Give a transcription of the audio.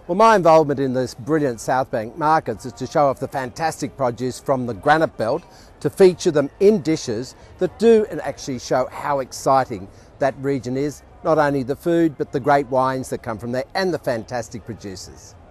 Well, my involvement in this brilliant South Bank markets is to show off the fantastic produce from the Granite Belt, to feature them in dishes that do and actually show how exciting that region is, not only the food but the great wines that come from there and the fantastic producers.